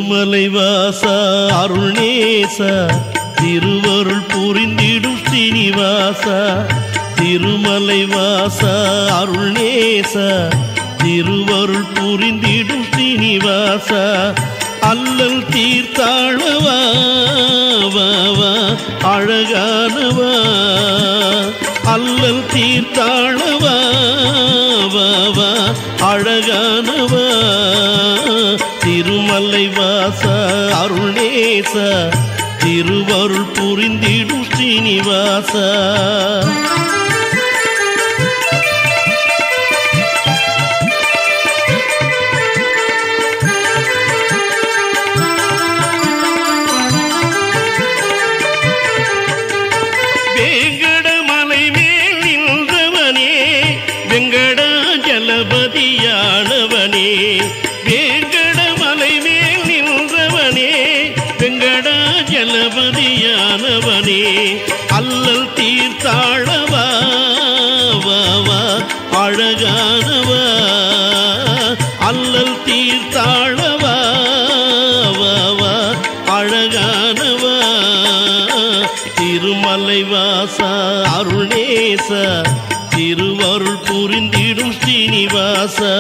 திருமலைவாசா அருள்நேசா திருவருள் புரிந்திடும் ஸ்ரீனிவாசா திருமலைவாசா அருள்நேசா திருவருள் புரிந்திடும் ஸ்ரீனிவாசா அல்லல் தீர்த்தாளவா அழகானவா அல்லல் தீர்த்தாளவா அழகானவா திருமலைவாசா அருள்நேசா திருவருள் புரிந்திடும் ஸ்ரீனிவாசா வெங்கடாஜலபதியானவனே வேங்கடமலை மேல் நின்றவனே வெங்கடாஜலபதியானவனே அல்லல் தீர்த்தாளவா அழகானவா அல்லல் தீர்த்தாளவா அழகானவா திருமலைவாசா அருள்நேசா திருவருள் புரிந்திடும் ஸ்ரீனிவாசா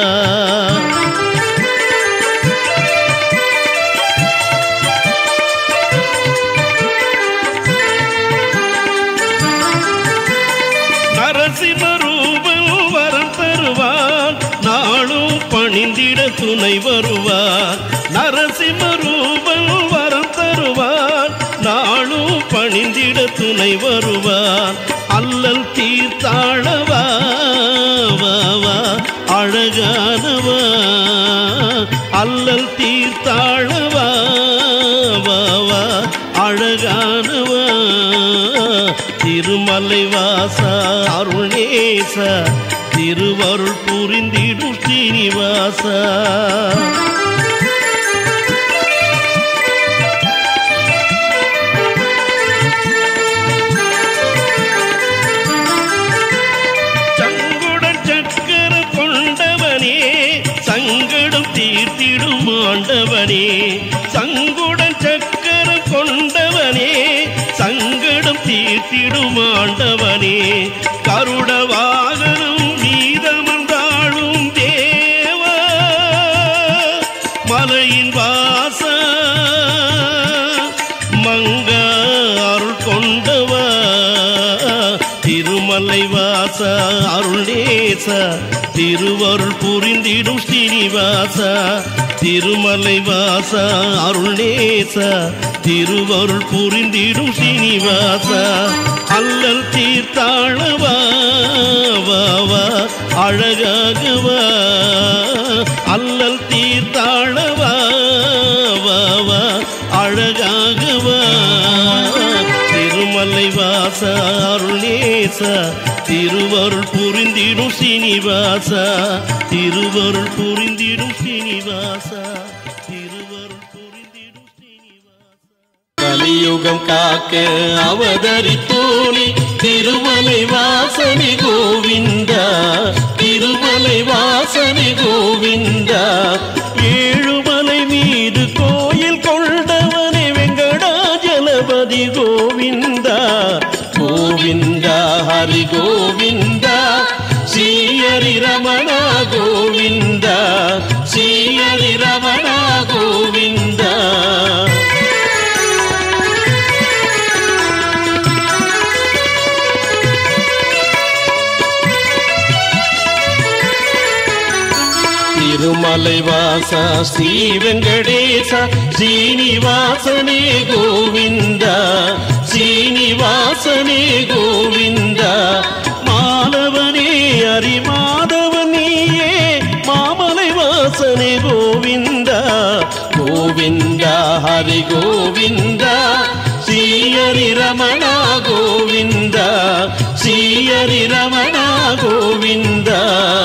நரசிம்மரூபம் வரம் தருவான் நாளும் பணிந்திட துணை வருவான் நரசிம்மரூபம் வரம் தருவான் நாளும் பணிந்திட துணை வருவான் அல்லல் தீர்த்தாளவா அழகானவா அல்லல் தீர்த்தாளவா அழகானவா திருமலைவாசா அருள்நேசா திருவருள் புரிந்திடும் ஸ்ரீனிவாசா சங்கடம் தீர்த்திடும் ஆண்டவனே சங்குடன் சக்கரம் கொண்டவனே சங்கடம் தீர்த்திடும் ஆண்டவனே கருட வாகனம் நீதமந்தாளும் தேவா மலையின் வாசா மங்க அருள் கொண்டவா திருமலைவாசா அருள்நேசா திருவருள் புரிந்திடும் ஸ்ரீனிவாசா திருமலைவாசா அருள்நேசா திருவருள் புரிந்திடும் ஸ்ரீனிவாசா அல்லல் தீர்த்தாளவா அழகாகவா அல்லல் தீர்த்தாளவா அழகாகவா திருமலைவாசா அருள்நேசா திருவருள் புரிந்திடும் ஸ்ரீனிவாசா திருவருள் புரிந்திடும் ஸ்ரீனிவாசா திருவருள் புரிந்திடும் ஸ்ரீனிவாசா கலியுகம் காக்க அவதரித்தோனி திருமலை வாசனி கோவிந்தா திருமலை வாசனி கோவிந்தா ஏழுமலை மீது கோயில் கொண்டவனே வெங்கடாஜலபதி கோவிந்தா கோவிந்தா ஹரி கோவிந்தா ஸ்ரீஹரி ரமணா கோவிந்தா ஸ்ரீஹரி ரமணா கோவிந்தா திருமலைவாசா ஸ்ரீ வெங்கடேசா ஸ்ரீனிவாசனே கோவிந்தா ஸ்ரீனிவாசனே கோவிந்தா மாலவனே அரிமாதவன் நீயே மாமலை வாசனே கோவிந்தா கோவிந்தா ஹரி கோவிந்தா ஸ்ரீஹரி ரமணா கோவிந்தா ஸ்ரீஹரி ரமணா கோவிந்தா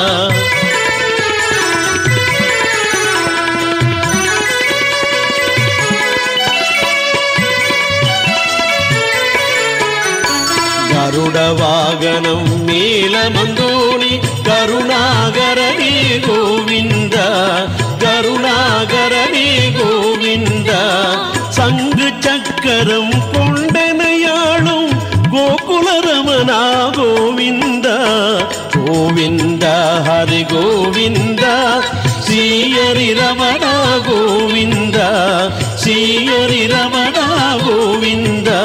கருட வாகனம் நீலமந்தோணி கருணாகரனே கோவிந்தா கருணாகரனே கோவிந்தா பொற்கரம் கொண்டனையாளும் கோகுலரமணா கோவிந்தா கோவிந்தா ஹரி கோவிந்தா ஸ்ரீஹரி ரமணா கோவிந்தா ஸ்ரீஹரி ரமணா கோவிந்தா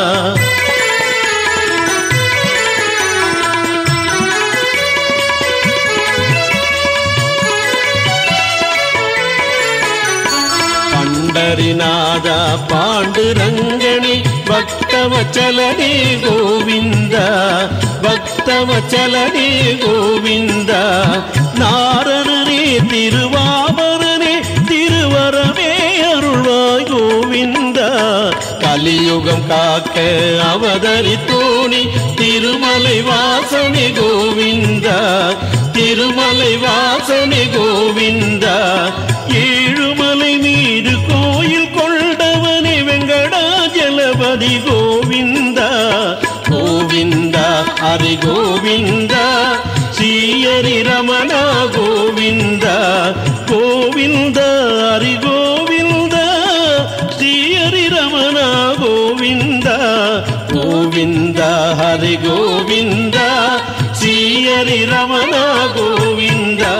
பண்டரிநாத பாண்டுரங்கணி பக்தவச்சலனே கோவிந்தா பக்தவச்சலனே கோவிந்தா நாரணனே திருவாபரனே திருவரமே அருள்வாய் கோவிந்தா கலியுகம் காக்க அவதரித்தோனி திருமலை வாசனே கோவிந்தா திருமலை வாசனே கோவிந்தா ஏழுமலை மீது கோயில் கொண்டவனே வெங்கடாஜலபதி கோவிந்தா கோவிந்தா ஹரி கோவிந்தா ஸ்ரீஹரி ரமணா கோவிந்தா கோவிந்தா ஹரி கோவிந்தா ஸ்ரீஹரி ரமணா கோவிந்தா கோவிந்தா ஹரி கோவிந்தா ஸ்ரீஹரி ரமணா கோவிந்தா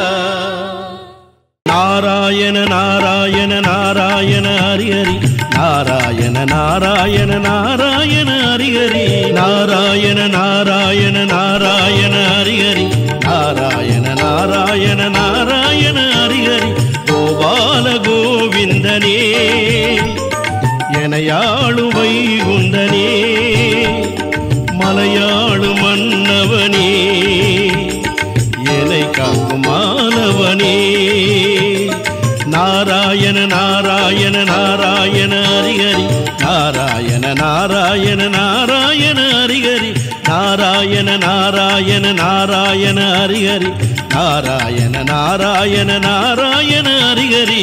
நாராயண நாராயண நாராயண ஹரி ஹரி நாராயண நாராயண நாராயண ஹரி ஹரி நாராயண நாராயண நாராயண ஹரி ஹரி நாராயண நாராயண நாராயண ஹரி ஹரி கோபால கோவிந்தனே எனையாளு வைகுந்தனே மலையாளு மன்னவனே என்னை காக்கும் மாணவனே நாராயண நாராயண நாராயண ஹரி ஹரி நாராயண நாராயண நாராயண ஹரி ஹரி நாராயண நாராயண நாராயண ஹரி ஹரி நாராயண நாராயண நாராயண ஹரி ஹரி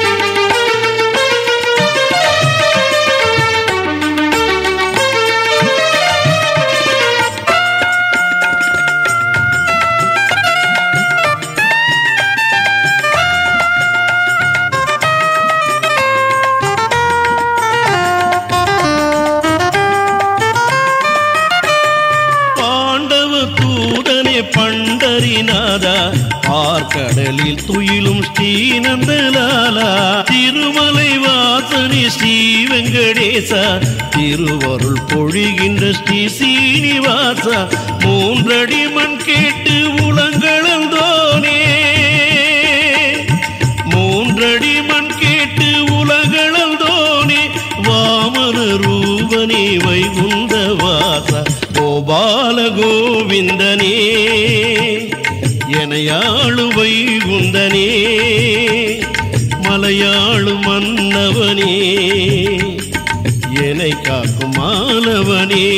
பண்டரிநாதா பார்க்கடலில் துயிலும் ஸ்ரீநந்தலாலா திருமலை வாசனி ஸ்ரீ வெங்கடேசா திருவருள் பொழிகின்ற ஸ்ரீ சீனிவாசா மூன்றடி மண் கேட்டு உலகளந்தோனே மூன்றடி மண் கேட்டு உலகளந்தோனே வாமன ரூபனே வைகுந்த வாசா கோபால கோவிந்தனே எனையாளு வைகுந்தனே மலையாளு மன்னவனே என்னை காக்கும் மாணவனே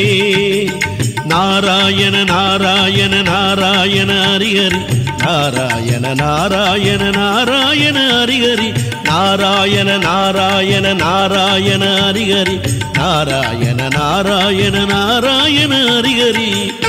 நாராயண நாராயண நாராயண ஹரி ஹரி நாராயண நாராயண நாராயண ஹரி ஹரி நாராயண நாராயண நாராயண ஹரி ஹரி நாராயண நாராயண நாராயண ஹரி ஹரி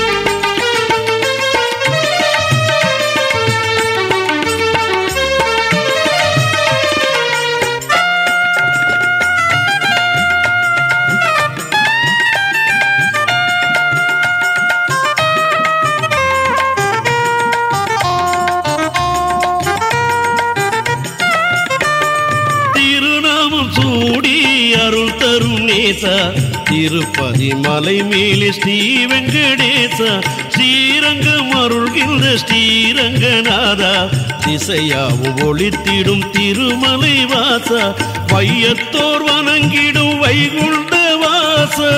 அருள் தரும் நேசா திருப்பதி மலை மேலே ஸ்ரீ வெங்கடேசா ஸ்ரீரங்கம் அருள்கின்ற ஸ்ரீரங்கநாதா திசையாவும் ஒளித்திடும் திருமலை வாசா வையத்தோர் வணங்கிடும் வைகுண்ட வாசா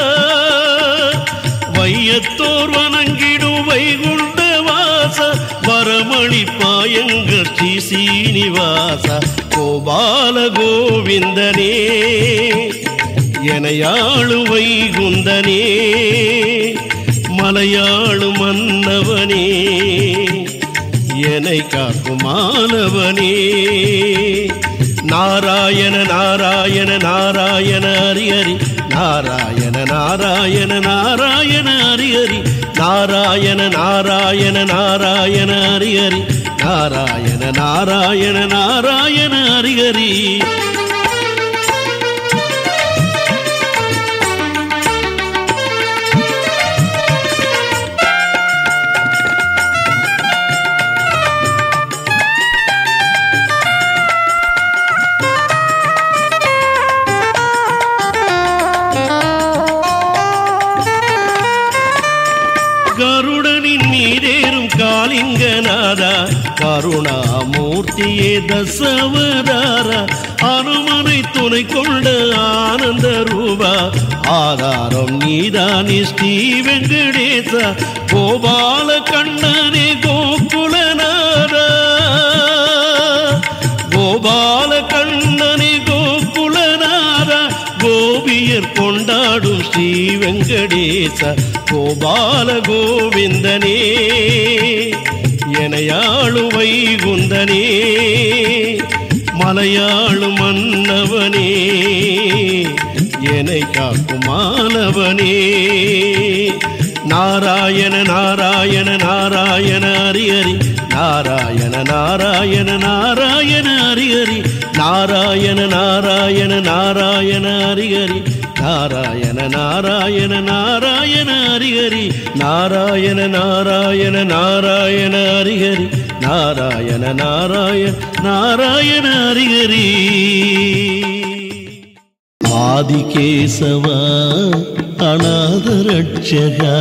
வையத்தோர் வணங்கிடும் வைகுண்ட வாசா வரமளிப்பாயங்கள் ஸ்ரீ சீனிவாசா கோபால கோவிந்தனே எனையாளு வைகுந்தனே மலையாளு மன்னவனே என்னை காக்கும் மாணவனே நாராயண நாராயண நாராயண ஹரி ஹரி நாராயண நாராயண நாராயண ஹரி ஹரி நாராயண நாராயண நாராயண ஹரி ஹரி நாராயண நாராயண நாராயண ஹரி ஹரி தசவதார அனுமனை துணை கொண்ட ஆனந்த ரூபா ஆதாரம் நீதானே ஸ்ரீ வெங்கடேசா கோபால கண்ணனே கோகுலநாதா கோபால கண்ணனே கோகுலநாதா கோபியர் கொண்டாடும் ஸ்ரீ வெங்கடேசா கோபால கோவிந்தனே எனையாளு வைகுந்தனே மலையாளு மன்னவனே என்னை காக்கும் மாணவனே நாராயண நாராயண நாராயண ஹரி ஹரி நாராயண நாராயண நாராயண ஹரி ஹரி நாராயண நாராயண நாராயண ஹரி ஹரி நாராயண நாராயண நாராயண ஹரி ஹரி நாராயண நாராயண நாராயண ஹரி ஹரி நாராயண நாராயண நாராயண ஹரி ஹரி ஆதிகேசவா அநாத ரட்சகா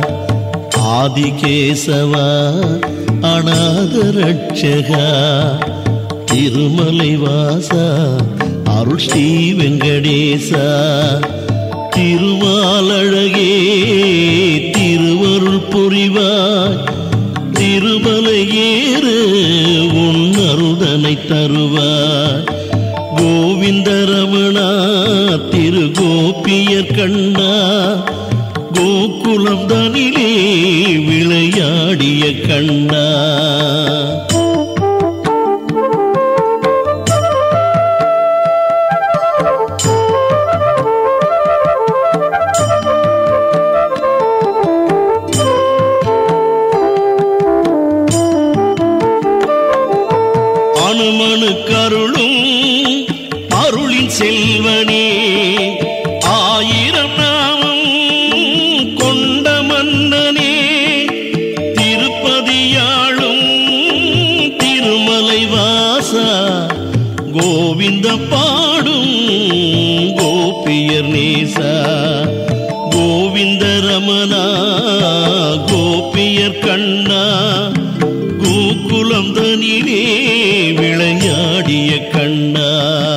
ஆதிகேசவா அநாத ரட்சகா திருமலை வாசா அருள் ஸ்ரீ வெங்கடேசா திருமாலழகே திருவருள் புரிவாய் திருமலை ஏறு உன் அருதனை தருவாய் கோவிந்த ரமணா திரு கோபியர் கண்ணா கோகுலம் தனிலே விளையாடிய கண்ணா அனுமனு கருளும் அருளின் செல்வனே ஆயிரம் நாமம் கொண்ட மன்னனே திருப்பதியாளும் திருமலை வாசா கோவிந்த பாடும் கோபியர் நேசா கோவிந்த ரமணா கோபியர் கண்ணா கோகுலம் தனிலே விளையாடிய கண்ணா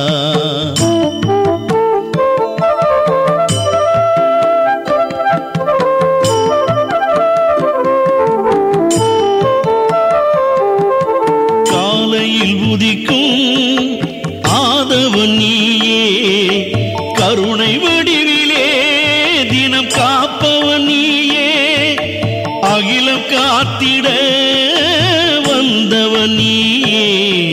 காலையில் உதிக்கும் ஆதவன் நீயே கருணை வடிவிலே தினம் காப்பவன் நீயே அகிலம் காத்திட வந்தவன் நீயே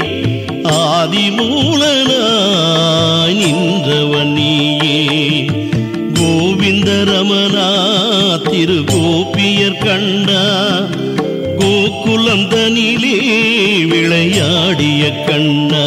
ஆதிமூலனாய் நின்றவன் நீயே கோவிந்த ரமணா திரு கோபியர் கண்டா கோகுலம் தனிலே விளையாடிய கண்ணா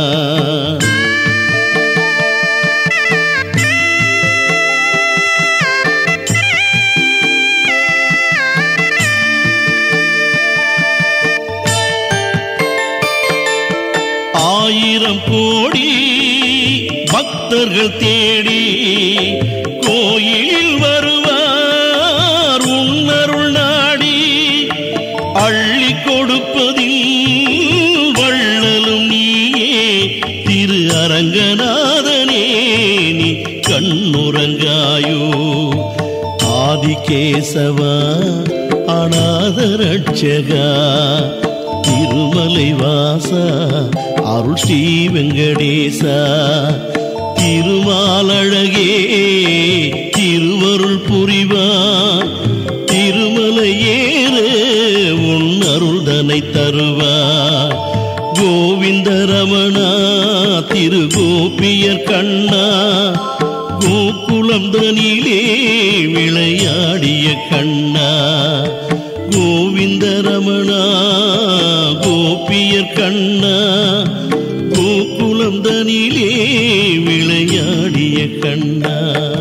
ஆயிரம் கோடி பக்தர்கள் தேடி கோயிலில் வருவார் உன்னருள் நாடி அள்ளி கொடுப்பதில் வள்ளலும் நீயே திரு அரங்கநாதனே நீ கண்ணுறங்காயோ ஆதிகேசவா அநாத ரட்சகா திருமலை வாசா அருள் ஸ்ரீ வெங்கடேசா திருமாலழகே திருவருள் புரிவான் திருமலை ஏறு உன் அருள்தனை தருவார் கோவிந்த ரமணா திரு கோபியர் கண்ணா கோகுலம் தனிலே விளையாடிய கண்ணா கோவிந்த ரமணா கோபியர் கண்ணா கோகுலம் தனிலே விளையாடிய கண்ணா